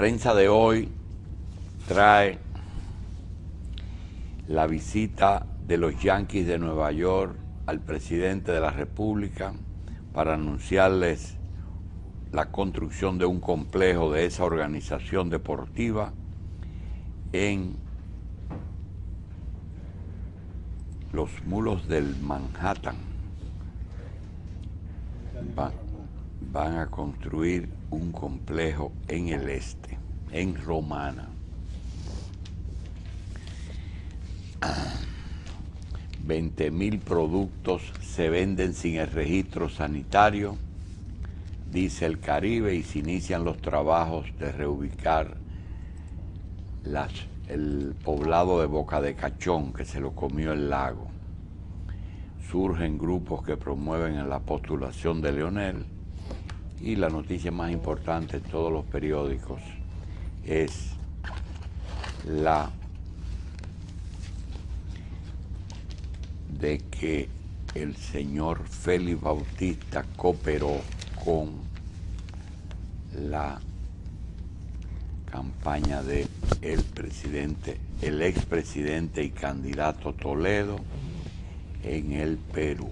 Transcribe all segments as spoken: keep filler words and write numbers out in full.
prensa de hoy trae la visita de los Yankees de Nueva York al presidente de la República para anunciarles la construcción de un complejo de esa organización deportiva en los mulos del Manhattan. Va, van a construir un complejo en el este, en Romana. veinte mil productos se venden sin el registro sanitario, dice el Caribe, y se inician los trabajos de reubicar las, el poblado de Boca de Cachón, que se lo comió el lago. Surgen grupos que promueven la postulación de Leonel, y la noticia más importante en todos los periódicos es la de que el señor Félix Bautista cooperó con la campaña de el presidente, el expresidente y candidato Toledo en el Perú.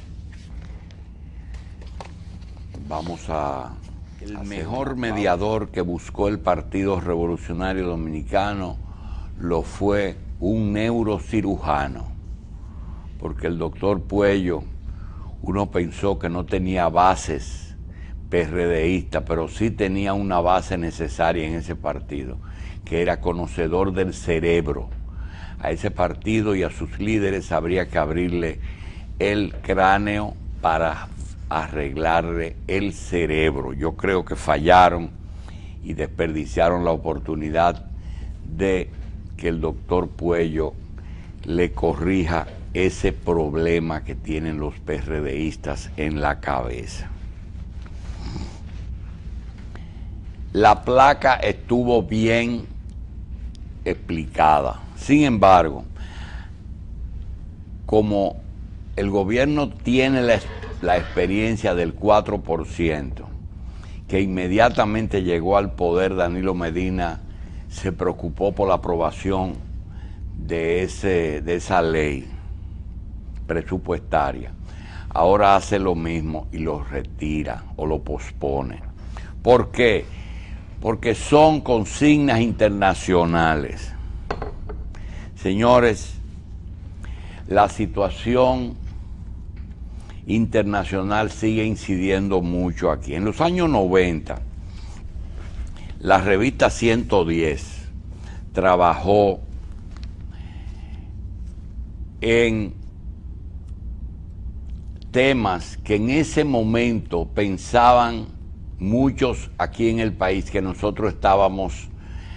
Vamos a... El mejor mediador que buscó el Partido Revolucionario Dominicano lo fue un neurocirujano, porque el doctor Puello, uno pensó que no tenía bases PRDistas, pero sí tenía una base necesaria en ese partido, que era conocedor del cerebro. A ese partido y a sus líderes habría que abrirle el cráneo para arreglarle el cerebro. Yo creo que fallaron y desperdiciaron la oportunidad de que el doctor Puello le corrija ese problema que tienen los PRDistas en la cabeza. La placa estuvo bien explicada. Sin embargo, como el gobierno tiene la, la experiencia del cuatro por ciento, que inmediatamente llegó al poder Danilo Medina, se preocupó por la aprobación de, ese, de esa ley presupuestaria. Ahora hace lo mismo y lo retira o lo pospone. ¿Por qué? Porque son consignas internacionales. Señores, la situación internacional sigue incidiendo mucho aquí. En los años noventa, la revista ciento diez trabajó en temas que en ese momento pensaban muchos aquí en el país que nosotros estábamos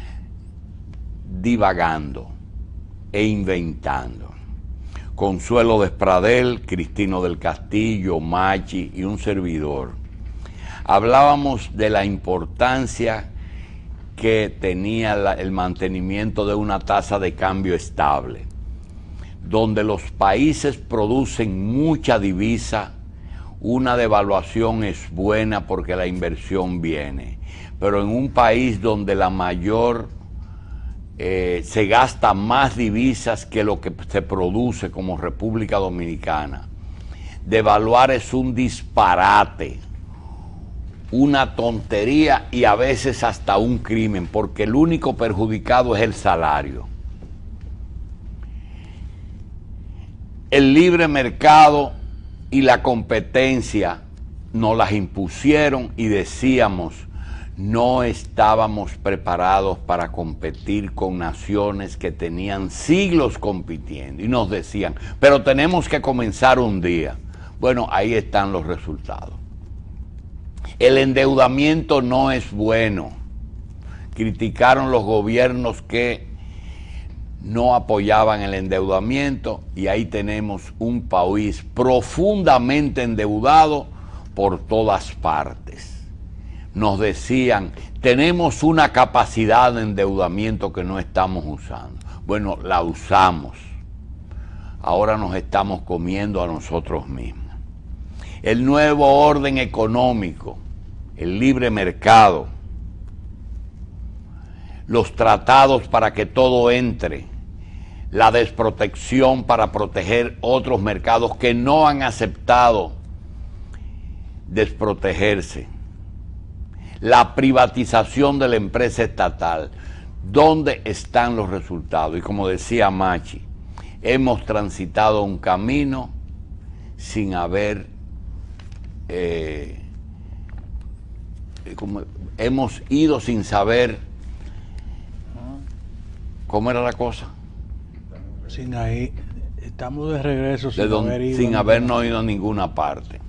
divagando e inventando. Consuelo Despradel, Cristino del Castillo, Machi y un servidor. Hablábamos de la importancia que tenía la, el mantenimiento de una tasa de cambio estable, donde los países producen mucha divisa. Una devaluación es buena porque la inversión viene, pero en un país donde la mayor eh, se gasta más divisas que lo que se produce, como República Dominicana, devaluar es un disparate, una tontería y a veces hasta un crimen, porque el único perjudicado es el salario. El libre mercado y la competencia nos las impusieron y decíamos, no estábamos preparados para competir con naciones que tenían siglos compitiendo. Y nos decían, pero tenemos que comenzar un día. Bueno, ahí están los resultados. El endeudamiento no es bueno. Criticaron los gobiernos que no apoyaban el endeudamiento y ahí tenemos un país profundamente endeudado por todas partes. Nos decían, tenemos una capacidad de endeudamiento que no estamos usando. Bueno, la usamos. Ahora nos estamos comiendo a nosotros mismos. El nuevo orden económico, el libre mercado, los tratados para que todo entre, la desprotección para proteger otros mercados que no han aceptado desprotegerse, la privatización de la empresa estatal. ¿Dónde están los resultados? Y como decía Machi, hemos transitado un camino sin haber, eh, como, hemos ido sin saber, ¿cómo era la cosa? Sin ahí, estamos de regreso sin, de don, haber ido sin habernos ido a ninguna parte.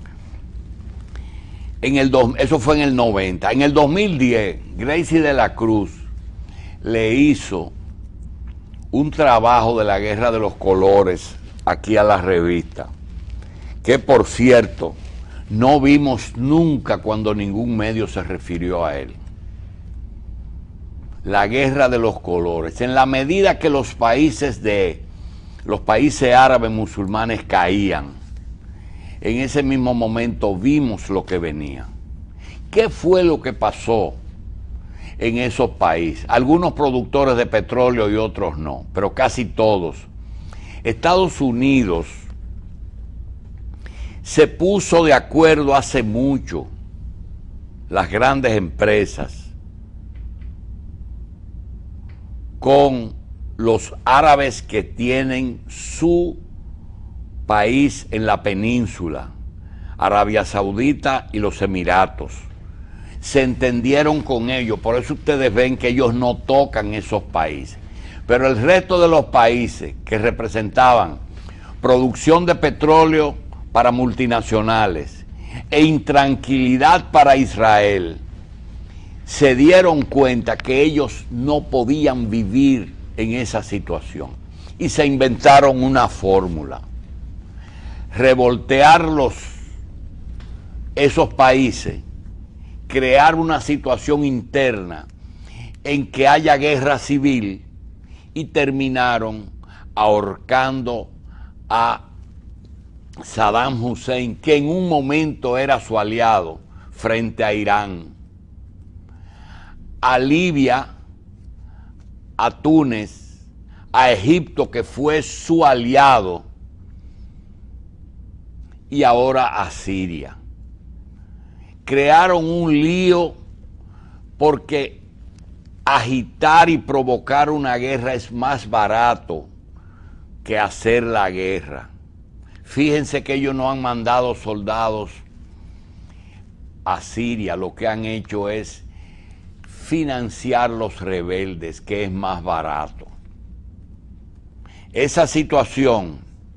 En el dos, eso fue en el noventa. En el dos mil diez, Gracie de la Cruz le hizo un trabajo de la Guerra de los Colores aquí a la revista, que por cierto, no vimos nunca cuando ningún medio se refirió a él. La Guerra de los Colores. En la medida que los países de los países árabes musulmanes caían, en ese mismo momento vimos lo que venía. ¿Qué fue lo que pasó en esos países? Algunos productores de petróleo y otros no, pero casi todos. Estados Unidos se puso de acuerdo hace mucho, las grandes empresas, con los árabes que tienen su país en la península, Arabia Saudita y los Emiratos. Se entendieron con ellos, por eso ustedes ven que ellos no tocan esos países. Pero el resto de los países que representaban producción de petróleo para multinacionales e intranquilidad para Israel, se dieron cuenta que ellos no podían vivir en esa situación y se inventaron una fórmula: revoltear los, esos países, crear una situación interna en que haya guerra civil, y terminaron ahorcando a Saddam Hussein, que en un momento era su aliado frente a Irán, a Libia, a Túnez, a Egipto, que fue su aliado, y ahora a Siria. Crearon un lío porque agitar y provocar una guerra es más barato que hacer la guerra. Fíjense que ellos no han mandado soldados a Siria, lo que han hecho es financiar los rebeldes, que es más barato. Esa situación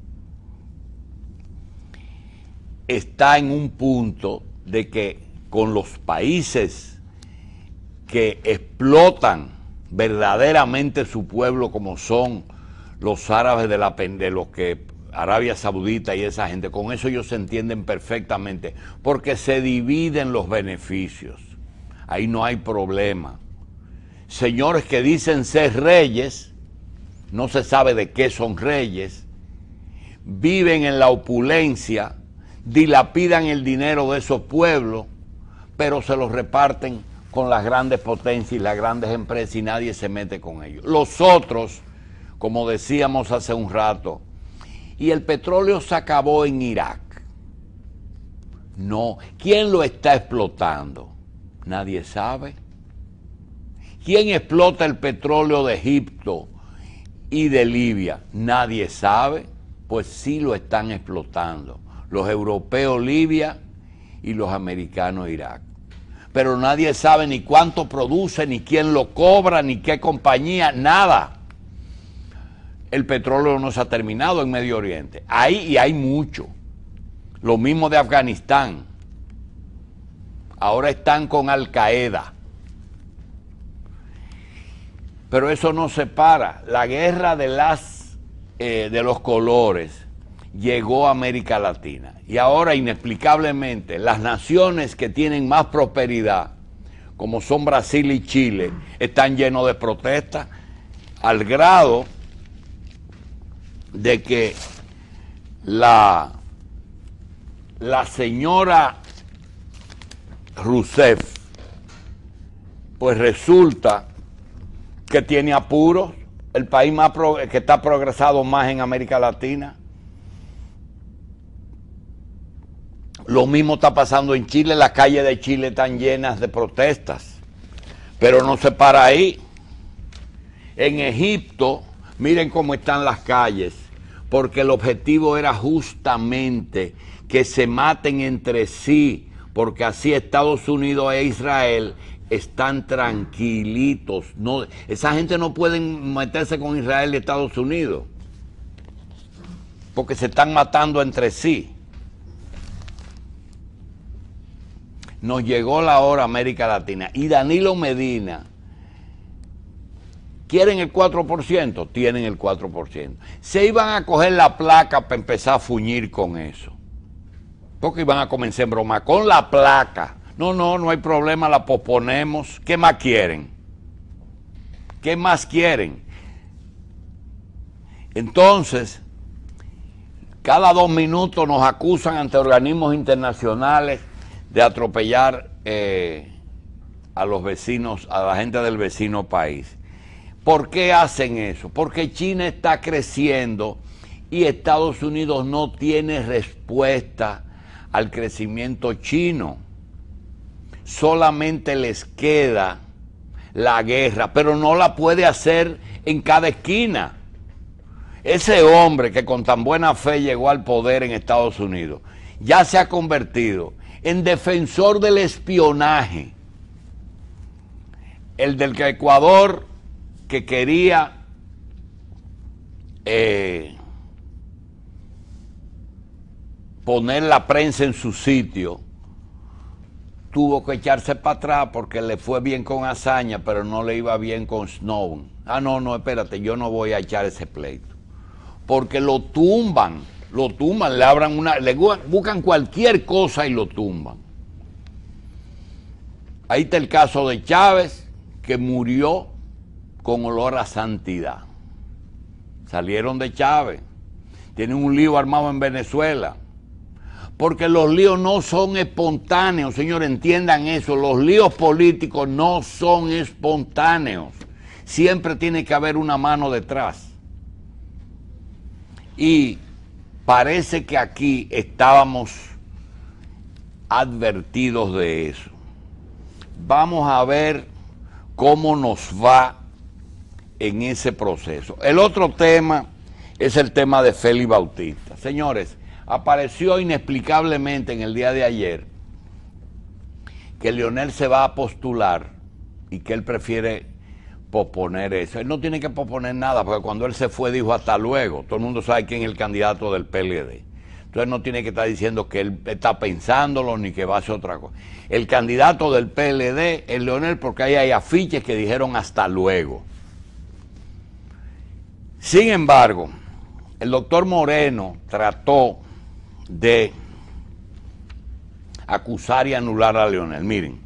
está en un punto de que con los países que explotan verdaderamente su pueblo, como son los árabes de, la, de los que Arabia Saudita y esa gente, con eso ellos se entienden perfectamente, porque se dividen los beneficios. Ahí no hay problema. Señores que dicen ser reyes, no se sabe de qué son reyes, viven en la opulencia, dilapidan el dinero de esos pueblos, pero se los reparten con las grandes potencias y las grandes empresas y nadie se mete con ellos. Los otros, como decíamos hace un rato, y el petróleo se acabó en Irak. No, ¿quién lo está explotando? Nadie sabe. ¿Quién explota el petróleo de Egipto y de Libia? Nadie sabe. Pues sí lo están explotando. Los europeos Libia y los americanos Irak. Pero nadie sabe ni cuánto produce, ni quién lo cobra, ni qué compañía, nada. El petróleo no se ha terminado en Medio Oriente. Hay y hay mucho. Lo mismo de Afganistán. Ahora están con Al Qaeda. Pero eso no se para. La guerra de, las, eh, de los colores llegó a América Latina. Y ahora, inexplicablemente, las naciones que tienen más prosperidad, como son Brasil y Chile, están llenos de protestas, al grado de que la, la señora Rousseff, pues resulta que tiene apuros, el país más pro, que está progresado más en América Latina. Lo mismo está pasando en Chile, las calles de Chile están llenas de protestas, pero no se para ahí. En Egipto, miren cómo están las calles, porque el objetivo era justamente que se maten entre sí, porque así Estados Unidos e Israel están tranquilitos. No, esa gente no puede meterse con Israel y Estados Unidos, porque se están matando entre sí. Nos llegó la hora América Latina y Danilo Medina. ¿Quieren el cuatro por ciento? Tienen el cuatro por ciento. Se iban a coger la placa para empezar a fuñir con eso. Porque iban a comenzar en broma con la placa. No, no, no hay problema, la posponemos. ¿Qué más quieren? ¿Qué más quieren? Entonces, cada dos minutos nos acusan ante organismos internacionales de atropellar eh, a los vecinos, a la gente del vecino país. ¿Por qué hacen eso? Porque China está creciendo y Estados Unidos no tiene respuesta al crecimiento chino. Solamente les queda la guerra, pero no la puede hacer en cada esquina. Ese hombre que con tan buena fe llegó al poder en Estados Unidos ya se ha convertido en defensor del espionaje. El del Ecuador, que quería eh, poner la prensa en su sitio, tuvo que echarse para atrás porque le fue bien con Azaña, pero no le iba bien con Snowden. Ah, no, no, espérate, yo no voy a echar ese pleito. Porque lo tumban, lo tumban, le abran una, le buscan cualquier cosa y lo tumban. Ahí está el caso de Chávez, que murió con olor a santidad. Salieron de Chávez. Tienen un lío armado en Venezuela. Porque los líos no son espontáneos, señores, entiendan eso. Los líos políticos no son espontáneos. Siempre tiene que haber una mano detrás. Y parece que aquí estábamos advertidos de eso. Vamos a ver cómo nos va en ese proceso. El otro tema es el tema de Félix Bautista. Señores, apareció inexplicablemente en el día de ayer que Leonel se va a postular y que él prefiere posponer eso. Él no tiene que posponer nada, porque cuando él se fue dijo hasta luego. Todo el mundo sabe quién es el candidato del P L D. Entonces no tiene que estar diciendo que él está pensándolo ni que va a hacer otra cosa. El candidato del P L D es Leonel, porque ahí hay afiches que dijeron hasta luego. Sin embargo, el doctor Moreno trató de acusar y anular a Leonel. Miren,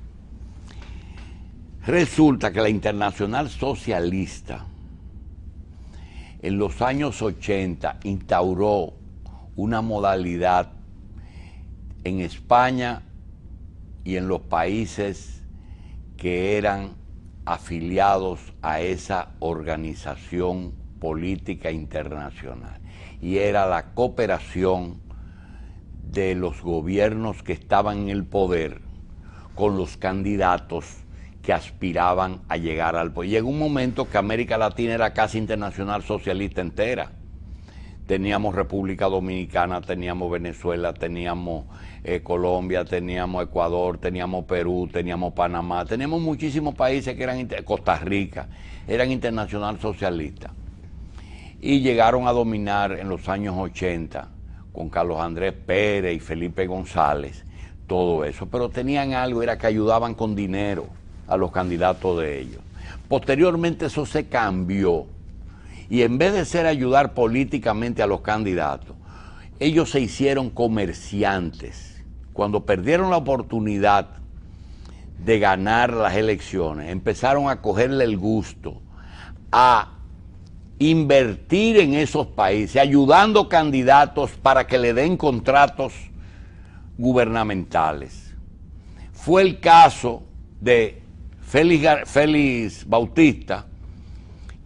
resulta que la Internacional Socialista en los años ochenta instauró una modalidad en España y en los países que eran afiliados a esa organización política internacional, y era la cooperación de los gobiernos que estaban en el poder con los candidatos que aspiraban a llegar al poder. Llegó un momento que América Latina era casi internacional socialista entera. Teníamos República Dominicana, teníamos Venezuela, teníamos eh, Colombia, teníamos Ecuador, teníamos Perú, teníamos Panamá, teníamos muchísimos países que eran, Costa Rica, eran internacional socialistas. Y llegaron a dominar en los años ochenta con Carlos Andrés Pérez y Felipe González, todo eso. Pero tenían algo, era que ayudaban con dinero a los candidatos de ellos. Posteriormente eso se cambió, y en vez de ser ayudar políticamente a los candidatos, ellos se hicieron comerciantes. Cuando perdieron la oportunidad de ganar las elecciones, empezaron a cogerle el gusto a invertir en esos países, ayudando candidatos para que le den contratos gubernamentales. Fue el caso de Félix, Félix Bautista,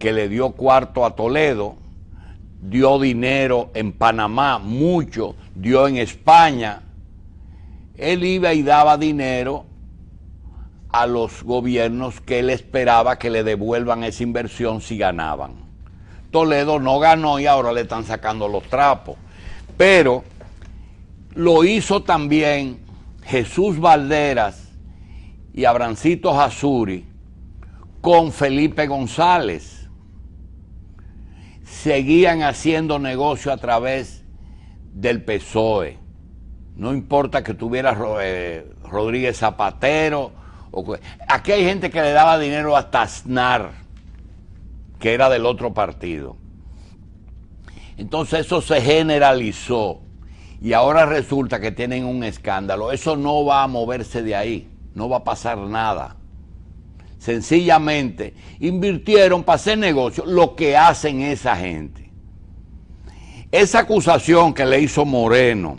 que le dio cuarto a Toledo, dio dinero en Panamá, mucho, dio en España. Él iba y daba dinero a los gobiernos que él esperaba que le devuelvan esa inversión si ganaban. Toledo no ganó y ahora le están sacando los trapos. Pero lo hizo también Jesús Valderas y Abrancito Jasuri con Felipe González. Seguían haciendo negocio a través del P S O E. No importa que tuviera eh, Rodríguez Zapatero. O, aquí hay gente que le daba dinero hasta Aznar, que era del otro partido. Entonces eso se generalizó y ahora resulta que tienen un escándalo. Eso no va a moverse de ahí, no va a pasar nada. Sencillamente invirtieron para hacer negocio, lo que hacen esa gente. Esa acusación que le hizo Moreno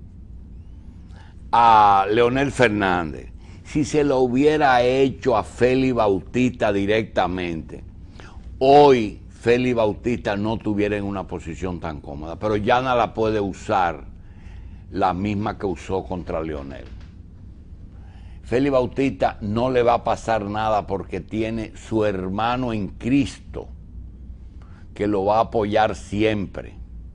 a Leonel Fernández, si se lo hubiera hecho a Félix Bautista directamente, hoy Félix Bautista no tuviera en una posición tan cómoda, pero ya no la puede usar la misma que usó contra Leonel. Félix Bautista no le va a pasar nada porque tiene su hermano en Cristo que lo va a apoyar siempre,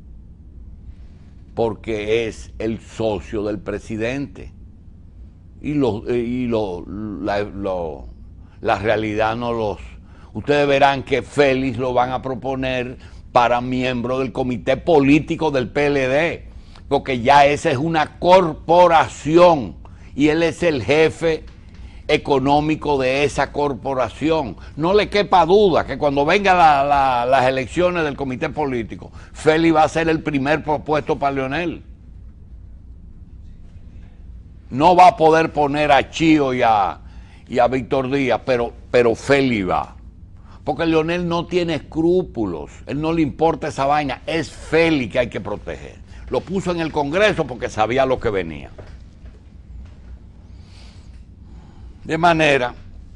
porque es el socio del presidente. Y, lo, y lo, la, lo, la realidad no los... Ustedes verán que Félix lo van a proponer para miembro del comité político del P L D, porque ya esa es una corporación y él es el jefe económico de esa corporación. No le quepa duda que cuando vengan la, la, las elecciones del comité político, Félix va a ser el primer propuesto para Leonel. No va a poder poner a Chío y a, y a Víctor Díaz, pero, pero Félix va. Porque Leonel no tiene escrúpulos, él no le importa esa vaina, es Félix que hay que proteger. Lo puso en el Congreso porque sabía lo que venía. De manera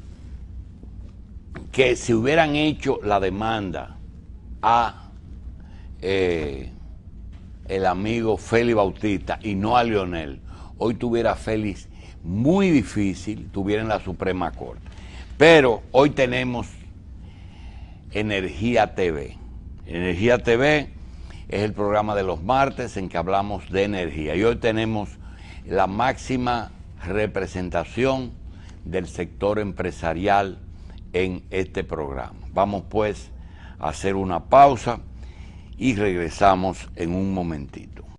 que si hubieran hecho la demanda a eh, el amigo Félix Bautista y no a Leonel, hoy tuviera Félix muy difícil, tuviera en la Suprema Corte. Pero hoy tenemos Energía T V. Energía T V es el programa de los martes en que hablamos de energía. Y hoy tenemos la máxima representación del sector empresarial en este programa. Vamos pues a hacer una pausa y regresamos en un momentito.